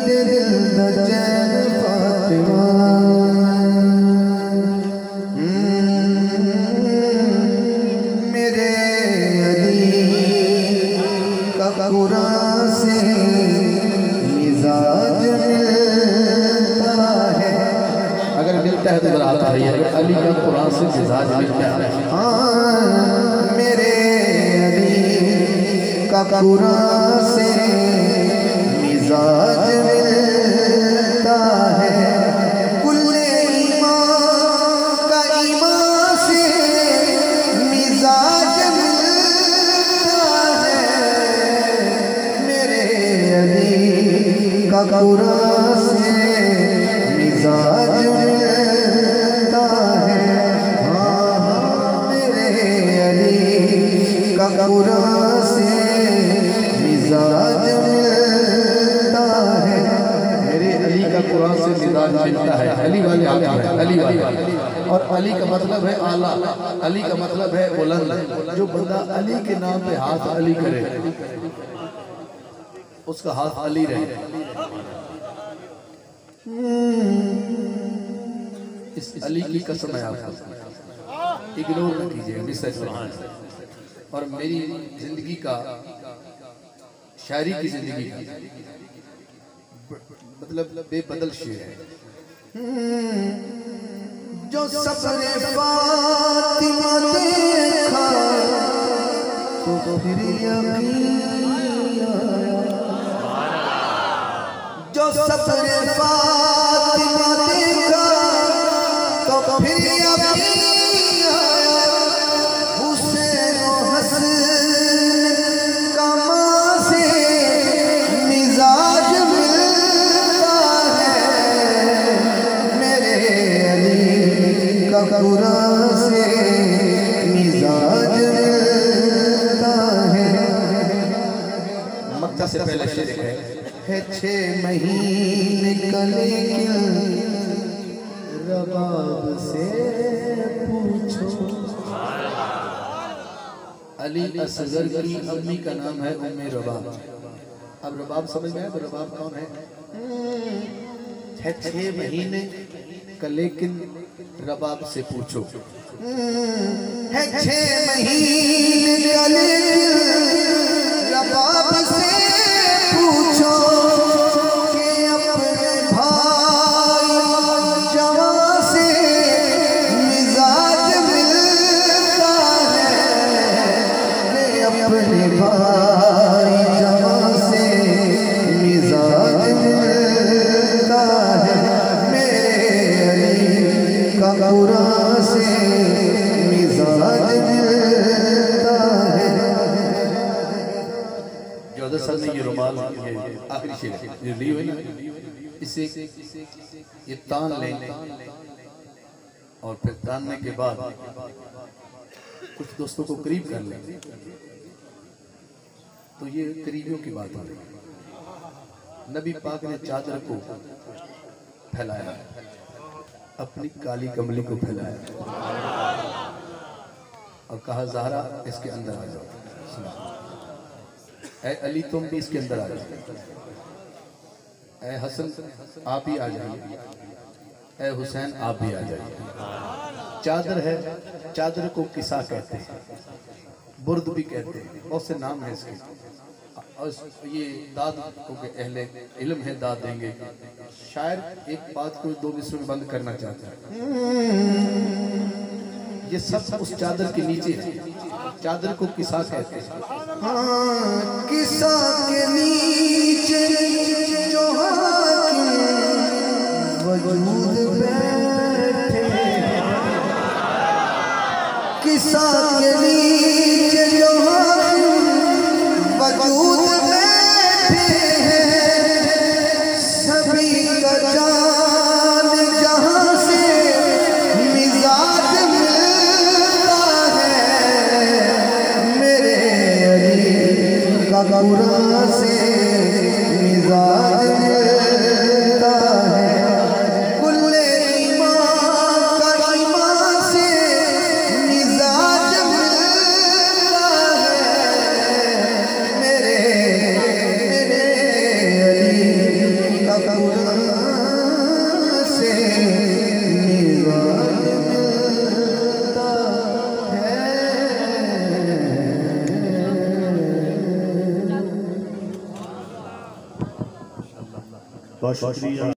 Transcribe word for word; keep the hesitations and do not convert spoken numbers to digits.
दे दिल दा चैन फातिमा मेरे अली का कुरान से मिजाज मिलता है। अगर मिलता है तो जरा आता है अगर अली का कुरान से मिजाज मिलता है। हाँ मेरे अली का कुरान से मिजाज मिलता है। कुल्ले ईमान का ईमान से मिजाज मिलता है। मेरे अली का कुरान से मिजाज मिलता है। हाँ हाँ मेरे अली का कुरान से मिजाज मिलता है। मेरे अली का कुरान से मिजाज मिलता है। अली वाले हाथ में अली वाले और अली का मतलब है आला, अली का मतलब है बुलंद। जो बंदा अली के नाम पे हाथ अली करे उसका हाथ अली रहे। इस अली की कसम है आपको, इग्नोर न कीजिए मिसेज और मेरी जिंदगी का शायरी की जिंदगी का मतलब बेबदल शेर है। जो सफरे फातिमा देखा तो फिर यकीन आया। जो सफरे फातिमा देखा तो फिर यकीन आया। हुसैन और हसन का मां से मिजाज मिलता है। मेरे अली का कुरान से मिजाज मिलता है। मक्का से पहले शेर है है छः महीने का लेकिन रबाब से पूछो। अली असगर की अम्मी का नाम है उम्मे रबाब। अब रबाब समझ में आया तो रबाब कौन है? है छह महीने का लेकिन रबाब से पूछो। है छः महीने का लेकिन रबाब से पूछो कि अपने भाई जवां से मिजाज मिलता है। अपने भाई जवां से मिजाज मिलता है। मेरे अली का कुरान से मिजाज मिलता है। जो सर ने ये रुमाल ये आखिरी शेर ये ली हुई ना, इसे ये तान लें और फिर तानने के बाद कुछ दोस्तों को करीब कर लें तो ये करीबियों की बात हो रही है। नबी पाक ने चादर को फैलाया, अपनी काली कमली को फैलाया और कहा ज़हरा इसके अंदर आ जाओ। ऐ अली तुम भी इसके अंदर आ जाओ। ऐ हसन आप ही आ जाइए। ऐ हुसैन आप भी आ जाइए। चादर है, चादर को किसा कहते हैं, बुर्द भी कहते हैं, बहुत से नाम है इसके। और ये दाद को अहले इल्म है दाद देंगे। शायर एक बात को दो मिसरों में बंद करना चाहता है। ये सब उस चादर के नीचे है। चादर को किसा कहते हैं। हाँ किसा के नीचे जो हाकिम वजूद बैठे। किसा के नीचे जो हाकिम वजूद बैठे हैं। सभी का जान जहां से मिजाज मिलता है। मेरे अली का कुरान से मिजाज मिलता है। कुल्ले ईमान का ईमान से मिजाज मिलता है। मेरे मेरे अली का बहुत शुक्रिया।